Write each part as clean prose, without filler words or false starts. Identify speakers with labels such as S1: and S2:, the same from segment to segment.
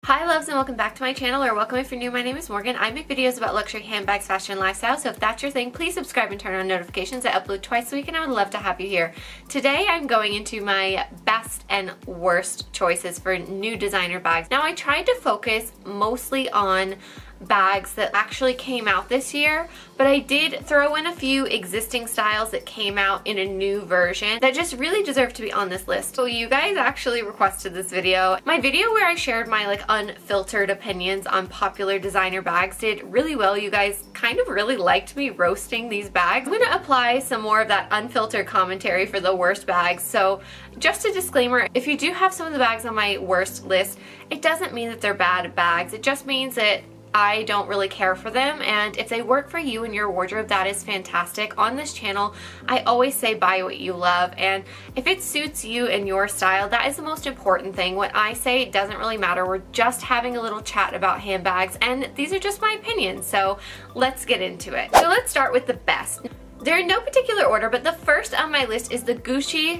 S1: Hi loves, and welcome back to my channel, or welcome if you're new. My name is Morgan. I make videos about luxury handbags, fashion, and lifestyle, so if that's your thing, please subscribe and turn on notifications. I upload twice a week and I would love to have you here. Today I'm going into my best and worst choices for new designer bags. Now I tried to focus mostly on bags that actually came out this year, but I did throw in a few existing styles that came out in a new version that just really deserve to be on this list. So you guys actually requested this video. My video where I shared my unfiltered opinions on popular designer bags did really well. You guys kind of really liked me roasting these bags. I'm gonna apply some more of that unfiltered commentary for the worst bags. So just a disclaimer, if you do have some of the bags on my worst list, it doesn't mean that they're bad bags. It just means that I don't really care for them, and if they work for you and your wardrobe, that is fantastic. On this channel, I always say buy what you love, and if it suits you and your style, that is the most important thing. What I say, it doesn't really matter. We're just having a little chat about handbags, and these are just my opinions, so let's get into it. So let's start with the best. They're in no particular order, but the first on my list is the Gucci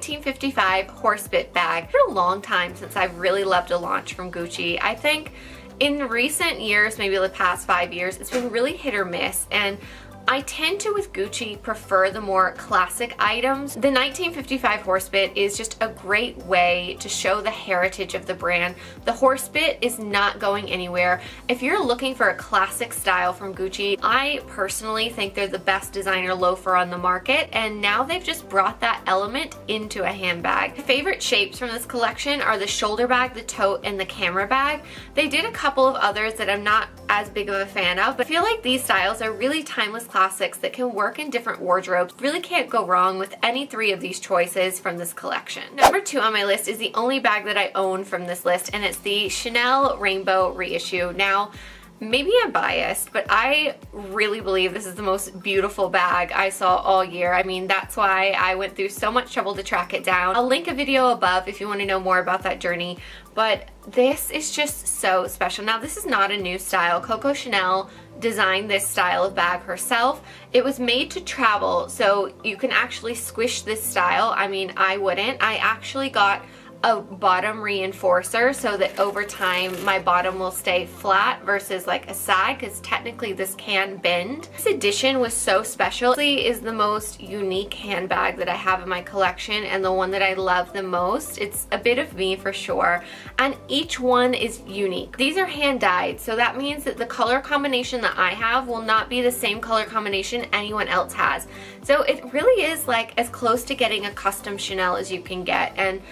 S1: 1955 Horsebit bag. It's been a long time since I've really loved a launch from Gucci. I think in recent years, maybe the past 5 years, it's been really hit or miss, and I tend to, with Gucci, prefer the more classic items. The 1955 Horsebit is just a great way to show the heritage of the brand. The Horsebit is not going anywhere. If you're looking for a classic style from Gucci, I personally think they're the best designer loafer on the market, and now they've just brought that element into a handbag. My favorite shapes from this collection are the shoulder bag, the tote, and the camera bag. They did a couple of others that I'm not as big of a fan of, but I feel like these styles are really timeless classics that can work in different wardrobes. Really can't go wrong with any three of these choices from this collection. Number 2 on my list is the only bag that I own from this list, and it's the Chanel Rainbow reissue. Now, maybe I'm biased, but I really believe this is the most beautiful bag I saw all year. I mean, that's why I went through so much trouble to track it down. I'll link a video above if you want to know more about that journey, but this is just so special. Now, this is not a new style. Coco Chanel designed this style of bag herself. It was made to travel, so you can actually squish this style. I mean, I wouldn't. I actually got a bottom reinforcer so that over time my bottom will stay flat versus like a side, because technically this can bend. This edition was so special. It is the most unique handbag that I have in my collection, and the one that I love the most. It's a bit of me for sure, and each one is unique. These are hand dyed, so that means that the color combination that I have will not be the same color combination anyone else has. So it really is like as close to getting a custom Chanel as you can get, and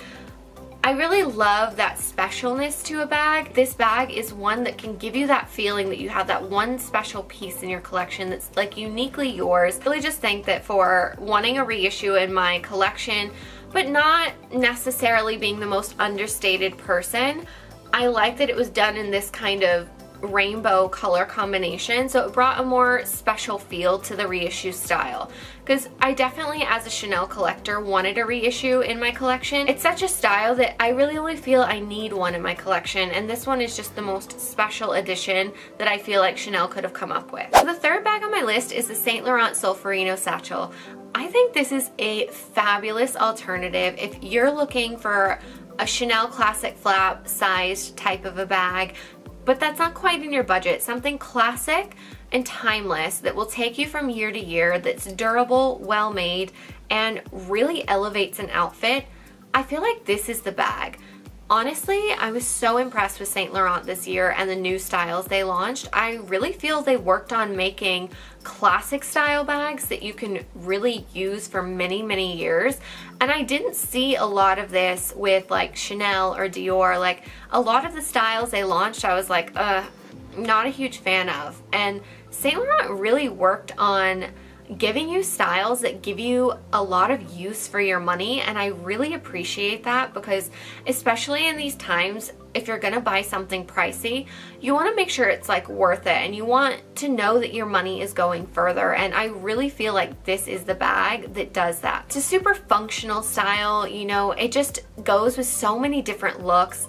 S1: I really love that specialness to a bag. This bag is one that can give you that feeling that you have that one special piece in your collection that's like uniquely yours. I really just think that for wanting a reissue in my collection, but not necessarily being the most understated person, I like that it was done in this kind of rainbow color combination, so it brought a more special feel to the reissue style, because I definitely, as a Chanel collector, wanted a reissue in my collection. It's such a style that I really only feel I need one in my collection, and this one is just the most special edition that I feel like Chanel could have come up with. So the third bag on my list is the Saint Laurent Solferino satchel. I think this is a fabulous alternative if you're looking for a Chanel classic flap sized type of a bag, but that's not quite in your budget. Something classic and timeless that will take you from year to year, that's durable, well made, and really elevates an outfit. I feel like this is the bag. Honestly, I was so impressed with Saint Laurent this year and the new styles they launched. I really feel they worked on making classic style bags that you can really use for many, many years. And I didn't see a lot of this with like Chanel or Dior. Like a lot of the styles they launched, I was like, not a huge fan of. And Saint Laurent really worked on giving you styles that give you a lot of use for your money, and I really appreciate that, because especially in these times, if you're gonna buy something pricey, you want to make sure it's like worth it, and you want to know that your money is going further, and I really feel like this is the bag that does that. It's a super functional style, you know, it just goes with so many different looks.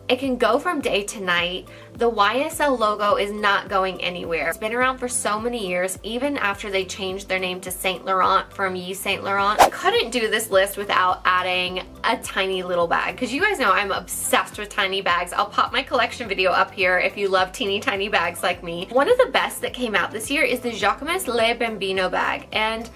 S1: It can go from day to night. The YSL logo is not going anywhere. It's been around for so many years, even after they changed their name to Saint Laurent from Yves Saint Laurent. I couldn't do this list without adding a tiny little bag, because you guys know I'm obsessed with tiny bags. I'll pop my collection video up here if you love teeny tiny bags like me. One of the best that came out this year is the Jacquemus Le Bambino bag, and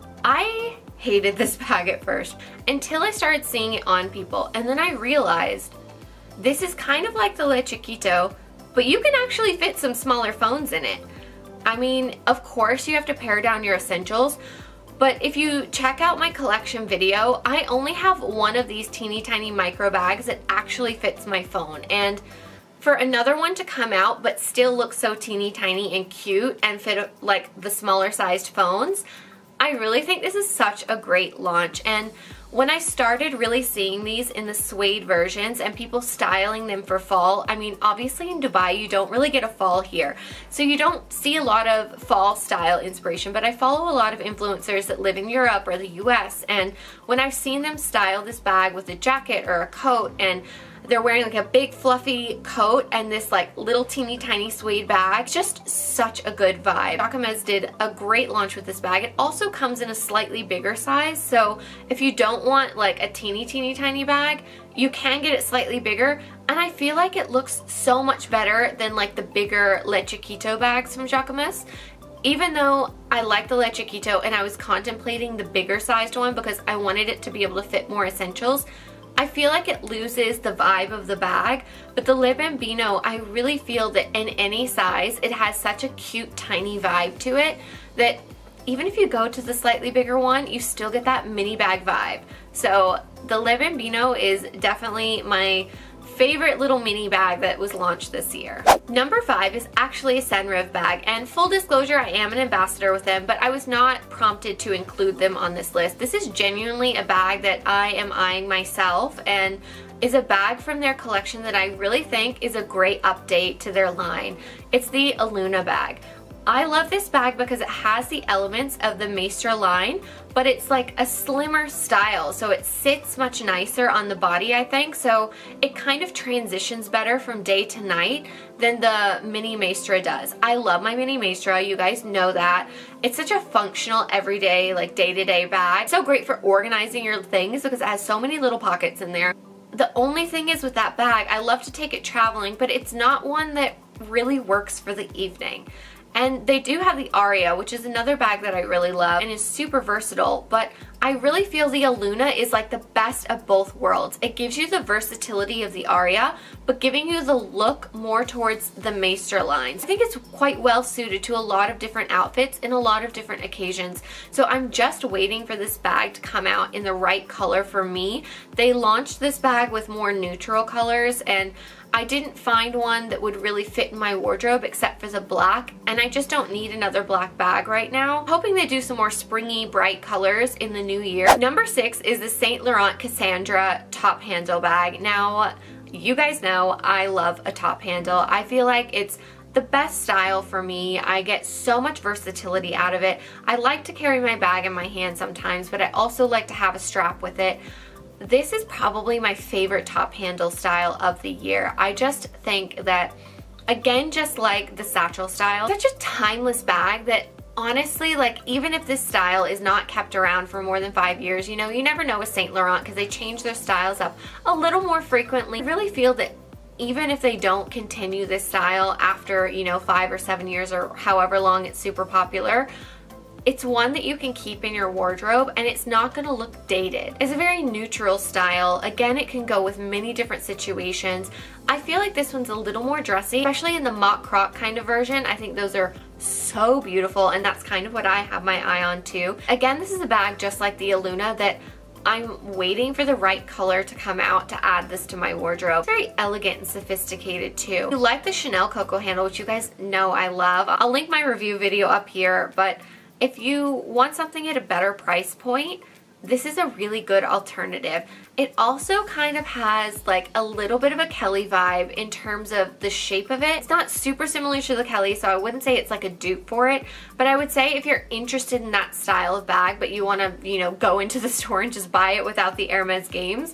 S1: I hated this bag at first until I started seeing it on people, and then I realized this is kind of like the Le Chiquito, but you can actually fit some smaller phones in it. I mean, of course you have to pare down your essentials, but if you check out my collection video, I only have one of these teeny tiny micro bags that actually fits my phone. And for another one to come out but still look so teeny tiny and cute and fit like the smaller sized phones, I really think this is such a great launch. And when I started really seeing these in the suede versions and people styling them for fall, I mean, obviously in Dubai you don't really get a fall here, so you don't see a lot of fall style inspiration, but I follow a lot of influencers that live in Europe or the US, and when I've seen them style this bag with a jacket or a coat, and they're wearing like a big fluffy coat and this like little teeny tiny suede bag, just such a good vibe. Jacquemus did a great launch with this bag. It also comes in a slightly bigger size, so if you don't want like a teeny tiny bag, you can get it slightly bigger, and I feel like it looks so much better than like the bigger Le Chiquito bags from Jacquemus. Even though I like the Le Chiquito and I was contemplating the bigger sized one because I wanted it to be able to fit more essentials, I feel like it loses the vibe of the bag. But the Le Bambino, I really feel that in any size, it has such a cute, tiny vibe to it that even if you go to the slightly bigger one, you still get that mini bag vibe. So the Le Bambino is definitely my favorite little mini bag that was launched this year. Number 5 is actually a Senreve bag, and full disclosure, I am an ambassador with them, but I was not prompted to include them on this list. This is genuinely a bag that I am eyeing myself, and is a bag from their collection that I really think is a great update to their line. It's the Aluna bag. I love this bag because it has the elements of the Maestra line, but it's like a slimmer style, so it sits much nicer on the body, I think, so it kind of transitions better from day to night than the Mini Maestra does. I love my Mini Maestra, you guys know that. It's such a functional, everyday, like day-to-day bag. So great for organizing your things because it has so many little pockets in there. The only thing is with that bag, I love to take it traveling, but it's not one that really works for the evening. And they do have the Aria, which is another bag that I really love and is super versatile, but I really feel the Aluna is like the best of both worlds. It gives you the versatility of the Aria, but giving you the look more towards the Maestra lines. I think it's quite well suited to a lot of different outfits in a lot of different occasions. So I'm just waiting for this bag to come out in the right color for me. They launched this bag with more neutral colors, and I didn't find one that would really fit in my wardrobe except for the black, and I just don't need another black bag right now. I'm hoping they do some more springy, bright colors in the new year. Number 6 is the Saint Laurent Cassandra top handle bag. Now, you guys know I love a top handle. I feel like it's the best style for me. I get so much versatility out of it. I like to carry my bag in my hand sometimes, but I also like to have a strap with it. This is probably my favorite top handle style of the year. I just think that, again, just like the satchel style, such a timeless bag that honestly, like, even if this style is not kept around for more than 5 years, you know, you never know with Saint Laurent because they change their styles up a little more frequently. I really feel that even if they don't continue this style after, you know, 5 or 7 years or however long it's super popular, it's one that you can keep in your wardrobe and it's not going to look dated. It's a very neutral style. Again, it can go with many different situations. I feel like this one's a little more dressy, especially in the mock croc kind of version. I think those are so beautiful, and that's kind of what I have my eye on too. Again, this is a bag just like the Aluna that I'm waiting for the right color to come out to add this to my wardrobe. It's very elegant and sophisticated too. If you like the Chanel Coco handle, which you guys know I love, I'll link my review video up here, but if you want something at a better price point, this is a really good alternative. It also kind of has like a little bit of a Kelly vibe in terms of the shape of it. It's not super similar to the Kelly, so I wouldn't say it's like a dupe for it, but I would say if you're interested in that style of bag, but you want to, you know, go into the store and just buy it without the Hermes games,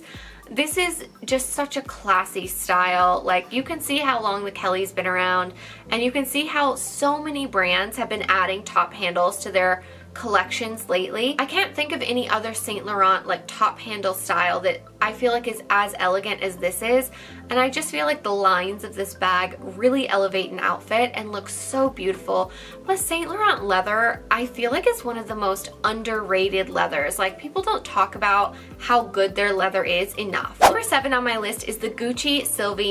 S1: This is just such a classy style. Like, you can see how long the Kelly's been around, and you can see how so many brands have been adding top handles to their collections lately. I can't think of any other Saint Laurent like top handle style that I feel like is as elegant as this is, and I just feel like the lines of this bag really elevate an outfit and look so beautiful. Plus, Saint Laurent leather, I feel like is one of the most underrated leathers. Like, people don't talk about how good their leather is enough. Number 7 on my list is the Gucci Sylvie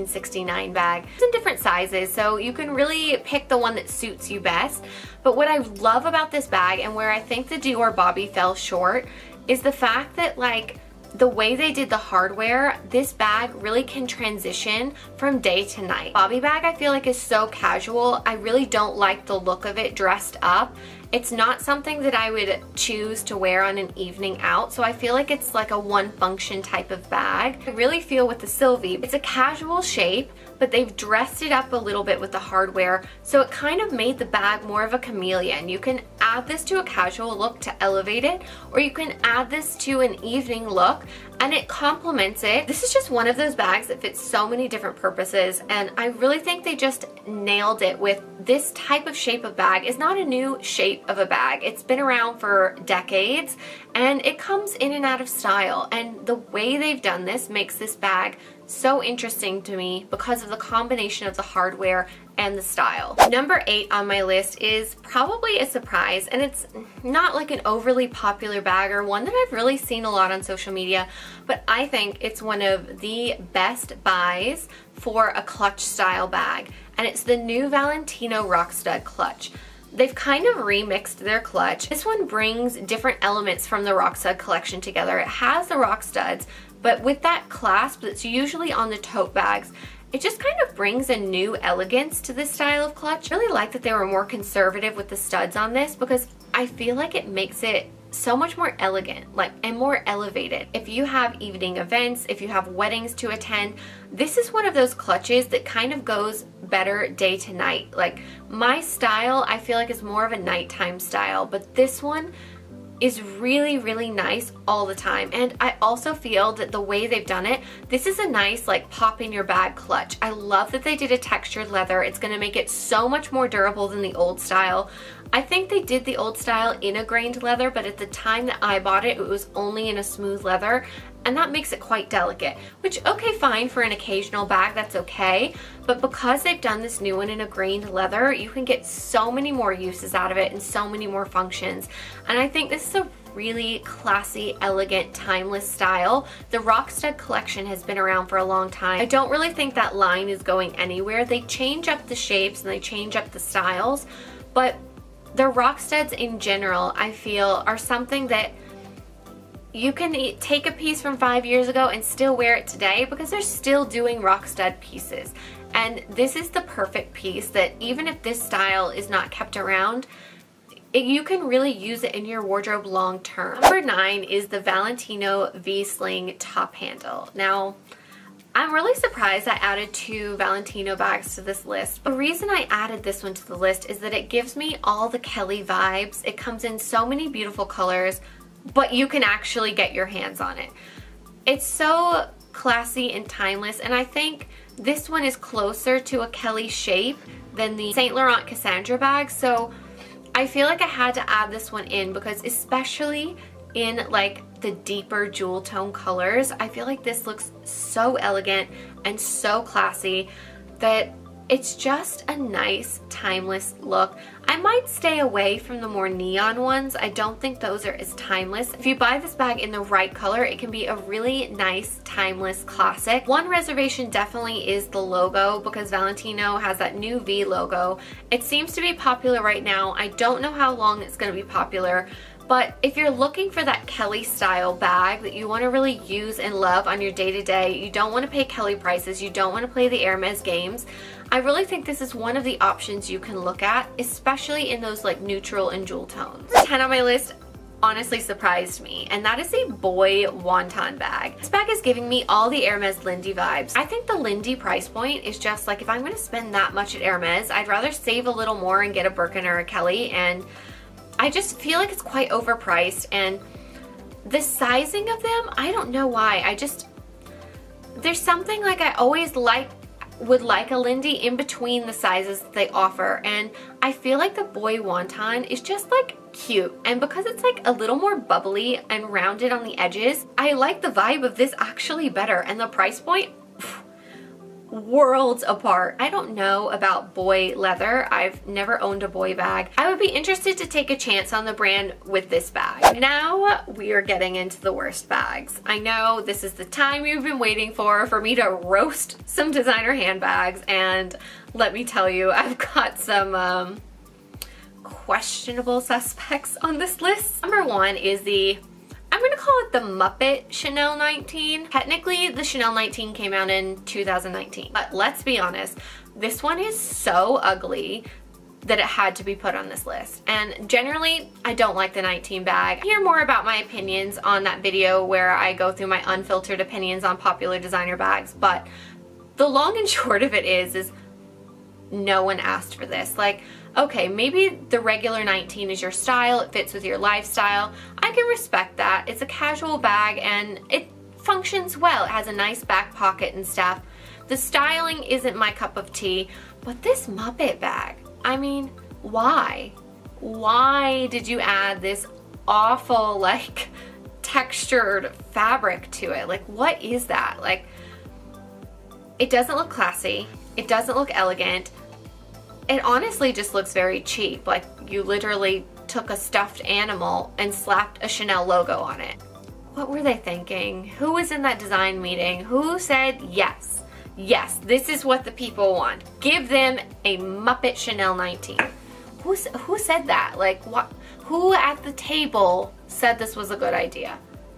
S1: 1969 bag. It's in different sizes, so you can really pick the one that suits you best. But what I love about this bag, and where I think the Dior Bobby fell short, is the fact that, like, the way they did the hardware, this bag really can transition from day to night. Bobby bag, I feel like, is so casual. I really don't like the look of it dressed up. It's not something that I would choose to wear on an evening out, so I feel like it's like a one function type of bag. I really feel with the Sylvie, it's a casual shape, but they've dressed it up a little bit with the hardware, so it kind of made the bag more of a chameleon. You can add this to a casual look to elevate it, or you can add this to an evening look and it complements it. This is just one of those bags that fits so many different purposes, and I really think they just nailed it with this type of shape of bag. It's not a new shape of a bag. It's been around for decades, and it comes in and out of style, and the way they've done this makes this bag so interesting to me because of the combination of the hardware and the style. Number 8 on my list is probably a surprise, and it's not like an overly popular bag or one that I've really seen a lot on social media, but I think it's one of the best buys for a clutch style bag, and it's the new Valentino Rock Stud clutch. They've kind of remixed their clutch. This one brings different elements from the Rock Stud collection together. It has the rock studs, but with that clasp that's usually on the tote bags, it just kind of brings a new elegance to this style of clutch. I really like that they were more conservative with the studs on this, because I feel like it makes it so much more elegant, like, and more elevated. If you have evening events, if you have weddings to attend, this is one of those clutches that kind of goes better day to night. Like, my style, I feel like, is more of a nighttime style, but this one is really, really nice all the time. And I also feel that the way they've done it, this is a nice, like, pop in your bag clutch. I love that they did a textured leather. It's gonna make it so much more durable than the old style. I think they did the old style in a grained leather, but at the time that I bought it, it was only in a smooth leather, and that makes it quite delicate, which, okay, fine, for an occasional bag, that's okay. But because they've done this new one in a grained leather, you can get so many more uses out of it and so many more functions. And I think this is a really classy, elegant, timeless style. The Rock Stud collection has been around for a long time. I don't really think that line is going anywhere. They change up the shapes and they change up the styles, but the Rock Studs in general, I feel, are something that you can take a piece from 5 years ago and still wear it today, because they're still doing Rock Stud pieces. And this is the perfect piece that, even if this style is not kept around, you can really use it in your wardrobe long term. Number 9 is the Valentino V-Sling top handle. Now, I'm really surprised I added 2 Valentino bags to this list. The reason I added this one to the list is that it gives me all the Kelly vibes. It comes in so many beautiful colors, but you can actually get your hands on it. It's so classy and timeless, and I think this one is closer to a Kelly shape than the Saint Laurent Cassandra bag, so I feel like I had to add this one in, because especially in, like, the deeper jewel tone colors, I feel like this looks so elegant and so classy that it's just a nice, timeless look. I might stay away from the more neon ones. I don't think those are as timeless. If you buy this bag in the right color, it can be a really nice, timeless classic. One reservation definitely is the logo, because Valentino has that new V logo. It seems to be popular right now. I don't know how long it's going to be popular, but if you're looking for that Kelly style bag that you want to really use and love on your day-to-day, you don't want to pay Kelly prices, you don't want to play the Hermes games, I really think this is one of the options you can look at, especially in those, like, neutral and jewel tones. 10 on my list honestly surprised me, and that is a boy wonton bag. This bag is giving me all the Hermes Lindy vibes. I think the Lindy price point is just like, if I'm going to spend that much at Hermes, I'd rather save a little more and get a Birkin or a Kelly, and I just feel like it's quite overpriced. And the sizing of them, I don't know why. there's something like I always would like a Lindy in between the sizes that they offer, and I feel like the boy wonton is just like cute, and because it's like a little more bubbly and rounded on the edges, I like the vibe of this actually better, and the price point, worlds apart. I don't know about boy leather. I've never owned a boy bag. I would be interested to take a chance on the brand with this bag. Now we are getting into the worst bags. I know this is the time you've been waiting for me to roast some designer handbags, and let me tell you, I've got some questionable suspects on this list. Number one is I'm gonna call it the Muppet Chanel 19. Technically, the Chanel 19 came out in 2019, but let's be honest, this one is so ugly that it had to be put on this list. And generally, I don't like the 19 bag. Hear more about my opinions on that video where I go through my unfiltered opinions on popular designer bags, but the long and short of it is no one asked for this. Like, okay, maybe the regular 19 is your style, it fits with your lifestyle. I can respect that. It's a casual bag and it functions well. It has a nice back pocket and stuff. The styling isn't my cup of tea, but this Muppet bag, I mean, why? Why did you add this awful, like, textured fabric to it? Like, what is that? Like, it doesn't look classy. It doesn't look elegant. It honestly just looks very cheap. Like, you literally took a stuffed animal and slapped a Chanel logo on it. What were they thinking? Who was in that design meeting? Who said, yes, yes, this is what the people want. Give them a Muppet Chanel 19. Who said that? Like, what? Who at the table said this was a good idea?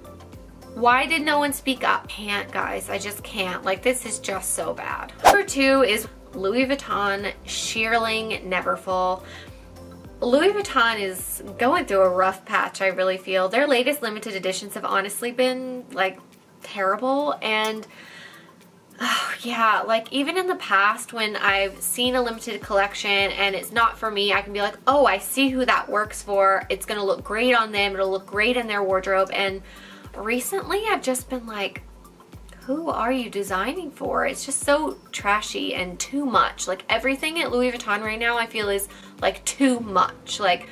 S1: Why did no one speak up? Can't, guys. I just can't. Like, this is just so bad. Number two is Louis Vuitton Shearling Neverfull. Louis Vuitton is going through a rough patch, I really feel. Their latest limited editions have honestly been, like, terrible. And, oh, yeah, like, even in the past when I've seen a limited collection and it's not for me, I can be like, oh, I see who that works for. It's gonna look great on them. It'll look great in their wardrobe. And recently I've just been like, who are you designing for? It's just so trashy and too much. Like, everything at Louis Vuitton right now I feel is like too much. Like,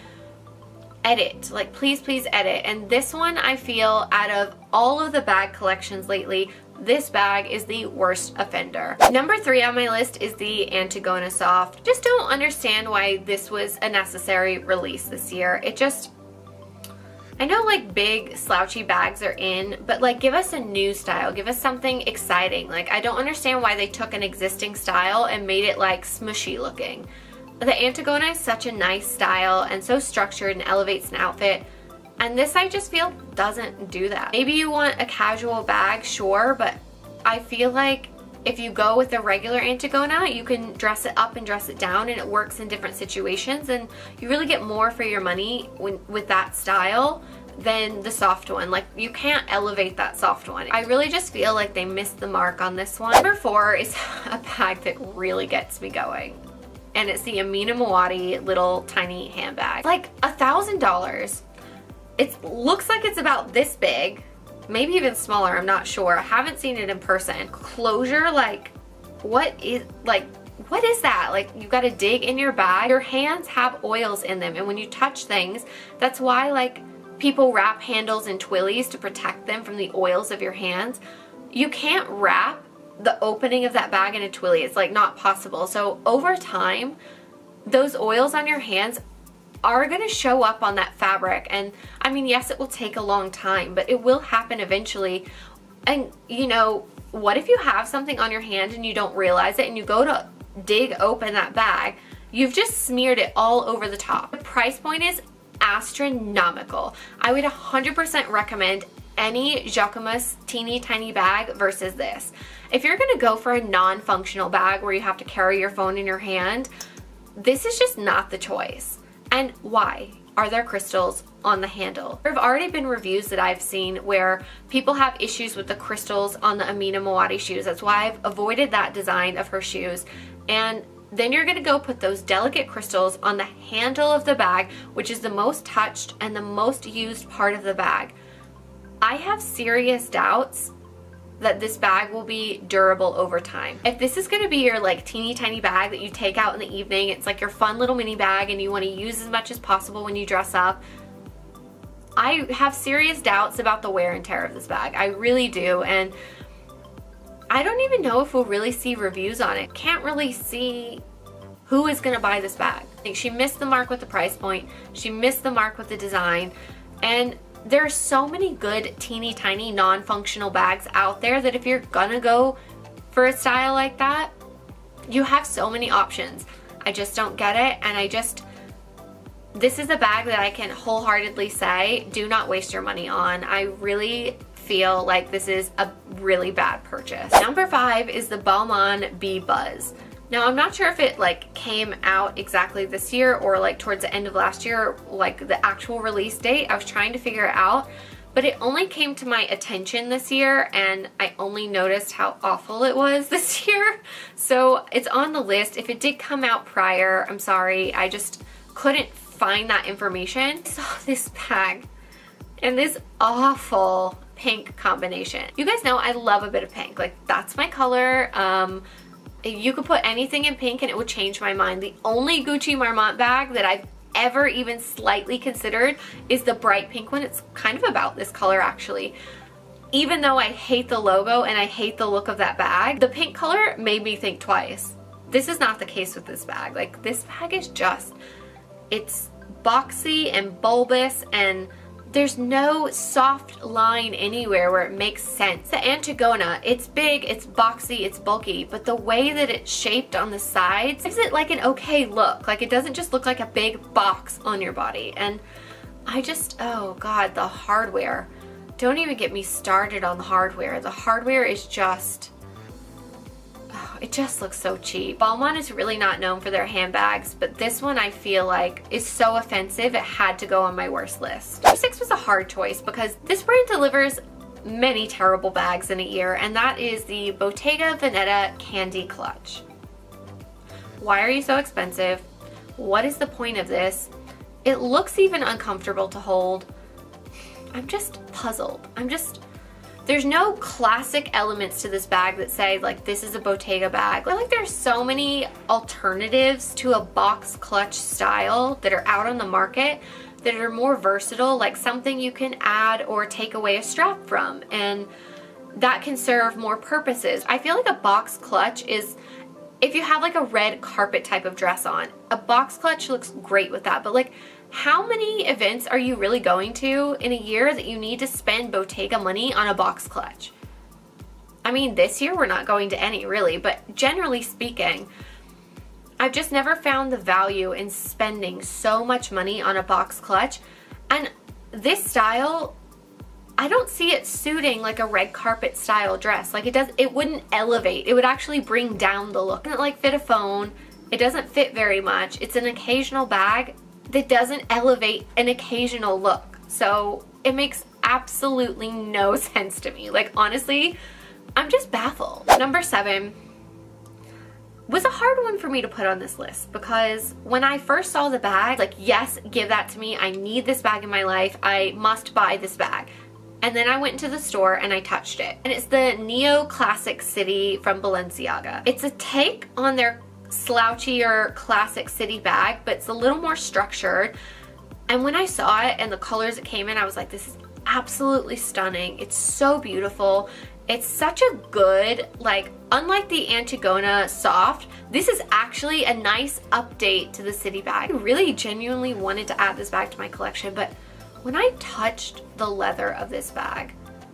S1: edit. Like, please, please edit. And this one, I feel, out of all of the bag collections lately, this bag is the worst offender. Number three on my list is the Antigona Soft. Just don't understand why this was a necessary release this year. It just, I know, like, big slouchy bags are in, but, like, give us a new style. Give us something exciting. Like, I don't understand why they took an existing style and made it, like, smushy looking. The Antigona is such a nice style and so structured and elevates an outfit. And this, I just feel, doesn't do that. Maybe you want a casual bag, sure, but I feel like if you go with the regular Antigona, you can dress it up and dress it down, and it works in different situations, and you really get more for your money with that style than the soft one. Like, you can't elevate that soft one. I really just feel like they missed the mark on this one. Number four is a bag that really gets me going, and it's the Amina Muaddi little tiny handbag. Like, $1,000. It looks like it's about this big, maybe even smaller, I'm not sure. I haven't seen it in person. Closure, like, what is that? Like, you gotta dig in your bag. Your hands have oils in them, and when you touch things, that's why, like, people wrap handles in twillies to protect them from the oils of your hands. You can't wrap the opening of that bag in a twilly. It's, like, not possible. So over time, those oils on your hands are going to show up on that fabric. And I mean, yes, it will take a long time, but it will happen eventually. And, you know, what if you have something on your hand and you don't realize it, and you go to dig open that bag, you've just smeared it all over the top. The price point is astronomical. I would 100% recommend any Jacquemus teeny tiny bag versus this. If you're going to go for a non-functional bag where you have to carry your phone in your hand, this is just not the choice. And why? Are there crystals on the handle? There have already been reviews that I've seen where people have issues with the crystals on the Amina Muaddi shoes. That's why I've avoided that design of her shoes. And then you're gonna go put those delicate crystals on the handle of the bag, which is the most touched and the most used part of the bag. I have serious doubts that this bag will be durable over time. If this is gonna be your like teeny tiny bag that you take out in the evening, it's like your fun little mini bag and you wanna use as much as possible when you dress up, I have serious doubts about the wear and tear of this bag. I really do, and I don't even know if we'll really see reviews on it. Can't really see who is gonna buy this bag. I think she missed the mark with the price point, she missed the mark with the design, and there are so many good teeny tiny non-functional bags out there that if you're gonna go for a style like that, you have so many options. I just don't get it, and this is a bag that I can wholeheartedly say, do not waste your money on. I really feel like this is a really bad purchase. Number 5 is the Balmain Bee Buzz. Now, I'm not sure if it like came out exactly this year or like towards the end of last year, like the actual release date. I was trying to figure it out, but it only came to my attention this year and I only noticed how awful it was this year. So it's on the list. If it did come out prior, I'm sorry, I just couldn't find that information. I saw this bag and this awful pink combination. You guys know I love a bit of pink. Like, that's my color. You could put anything in pink and it would change my mind. The only Gucci Marmont bag that I've ever even slightly considered is the bright pink one. It's kind of about this color actually. Even though I hate the logo and I hate the look of that bag, the pink color made me think twice. This is not the case with this bag. Like, this bag is just, it's boxy and bulbous and there's no soft line anywhere where it makes sense. The Antigona, it's big, it's boxy, it's bulky, but the way that it's shaped on the sides gives it like an okay look. Like, it doesn't just look like a big box on your body. And I just, oh God, the hardware. Don't even get me started on the hardware. The hardware is just, it just looks so cheap. Balmain is really not known for their handbags, but this one I feel like is so offensive it had to go on my worst list. Number 6 was a hard choice because this brand delivers many terrible bags in a year, and that is the Bottega Veneta Candy Clutch. Why are you so expensive? What is the point of this? It looks even uncomfortable to hold. I'm just puzzled. There's no classic elements to this bag that say like this is a Bottega bag. I feel like there's so many alternatives to a box clutch style that are out on the market that are more versatile, like something you can add or take away a strap from, and that can serve more purposes. I feel like a box clutch is, if you have like a red carpet type of dress on, a box clutch looks great with that, but like, how many events are you really going to in a year that you need to spend Bottega money on a box clutch? I mean, this year we're not going to any really, but generally speaking, I've just never found the value in spending so much money on a box clutch. And this style, I don't see it suiting like a red carpet style dress. Like, it wouldn't elevate. It would actually bring down the look. It doesn't like fit a phone. It doesn't fit very much. It's an occasional bag that doesn't elevate an occasional look. So it makes absolutely no sense to me. Like, honestly, I'm just baffled. Number 7 was a hard one for me to put on this list because when I first saw the bag, like, yes, give that to me. I need this bag in my life. I must buy this bag. And then I went into the store and I touched it. And it's the Neo Classic City from Balenciaga. It's a take on their slouchier classic city bag, but it's a little more structured. And when I saw it and the colors it came in, I was like, this is absolutely stunning. It's so beautiful. It's such a good, like, unlike the Antigona Soft, this is actually a nice update to the city bag. I really genuinely wanted to add this bag to my collection, but when I touched the leather of this bag,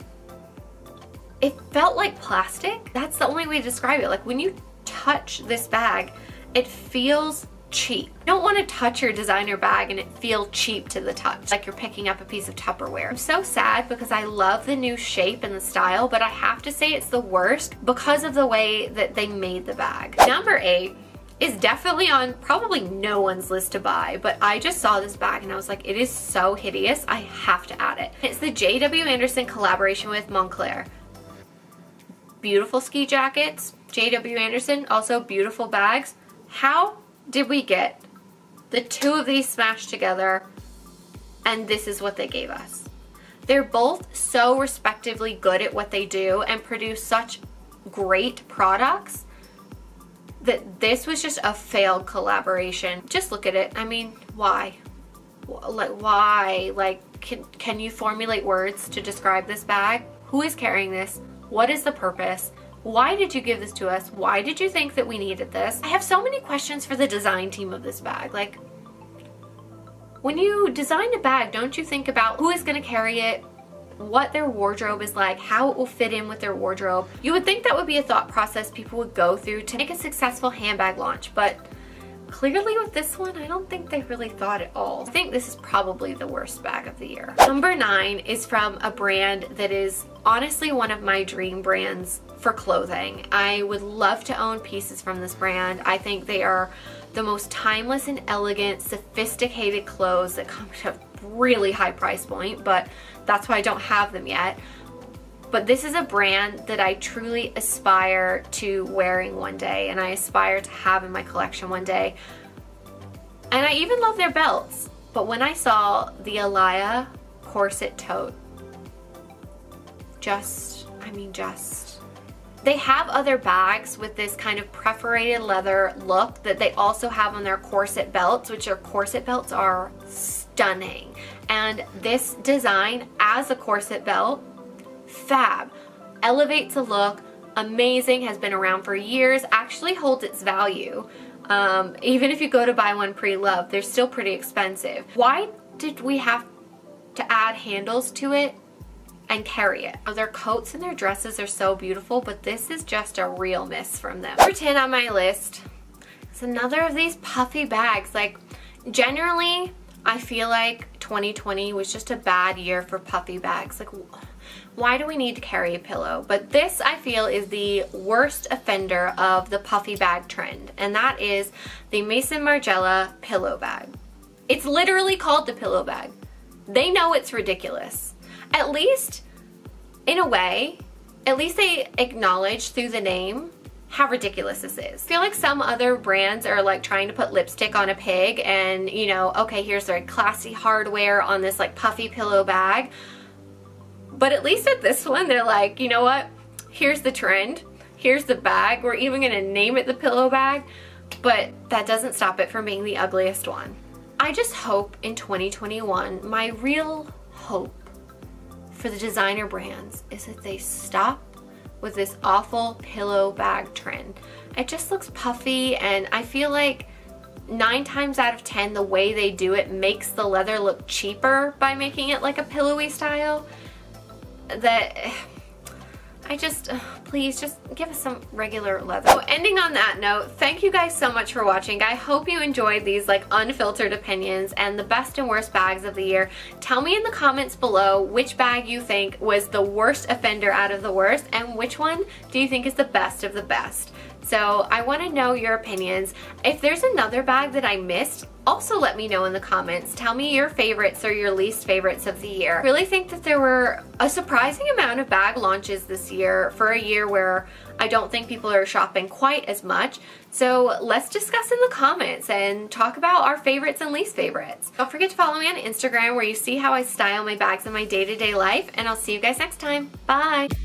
S1: it felt like plastic. That's the only way to describe it. Like, when you touch this bag, it feels cheap. You don't want to touch your designer bag and it feel cheap to the touch, like you're picking up a piece of Tupperware. I'm so sad because I love the new shape and the style, but I have to say it's the worst because of the way that they made the bag. Number 8 is definitely on probably no one's list to buy, but I just saw this bag and I was like, it is so hideous, I have to add it. It's the J.W. Anderson collaboration with Moncler. Beautiful ski jackets, J.W. Anderson, also beautiful bags. How did we get the two of these smashed together and this is what they gave us? They're both so respectively good at what they do and produce such great products that this was just a failed collaboration. Just look at it. I mean, why? Like, why? Like, can you formulate words to describe this bag? Who is carrying this? What is the purpose? Why did you give this to us? Why did you think that we needed this? I have so many questions for the design team of this bag. Like, when you design a bag, don't you think about who is going to carry it, what their wardrobe is like, how it will fit in with their wardrobe? You would think that would be a thought process people would go through to make a successful handbag launch, but clearly with this one, I don't think they really thought at all. I think this is probably the worst bag of the year. Number 9 is from a brand that is honestly one of my dream brands for clothing. I would love to own pieces from this brand. I think they are the most timeless and elegant, sophisticated clothes that come at a really high price point, but that's why I don't have them yet. But this is a brand that I truly aspire to wearing one day, and I aspire to have in my collection one day. And I even love their belts. But when I saw the Alaïa corset tote, they have other bags with this kind of perforated leather look that they also have on their corset belts, which their corset belts are stunning. And this design as a corset belt, fab. Elevates the look, amazing, has been around for years, actually holds its value. Even if you go to buy one pre-loved, they're still pretty expensive. Why did we have to add handles to it and carry it? Their coats and their dresses are so beautiful, but this is just a real miss from them. Number 10 on my list is another of these puffy bags. Like, generally, I feel like 2020 was just a bad year for puffy bags. Like, why do we need to carry a pillow? But this, I feel, is the worst offender of the puffy bag trend, and that is the Maison Margiela pillow bag. It's literally called the pillow bag. They know it's ridiculous. At least, in a way, at least they acknowledge through the name how ridiculous this is. I feel like some other brands are like trying to put lipstick on a pig and, you know, okay, here's their classy hardware on this like puffy pillow bag. But at least with this one, they're like, you know what? Here's the trend. Here's the bag. We're even gonna name it the pillow bag, but that doesn't stop it from being the ugliest one. I just hope in 2021, my real hope for the designer brands is that they stop with this awful pillow bag trend. It just looks puffy, and I feel like 9 times out of 10 the way they do it makes the leather look cheaper by making it like a pillowy style. That I just, please just give us some regular leather. So ending on that note, thank you guys so much for watching. I hope you enjoyed these like unfiltered opinions and the best and worst bags of the year. Tell me in the comments below which bag you think was the worst offender out of the worst, and which one do you think is the best of the best. So I want to know your opinions. If there's another bag that I missed, also let me know in the comments. Tell me your favorites or your least favorites of the year. I really think that there were a surprising amount of bag launches this year for a year where I don't think people are shopping quite as much. So let's discuss in the comments and talk about our favorites and least favorites. Don't forget to follow me on Instagram where you see how I style my bags in my day-to-day life, and I'll see you guys next time. Bye!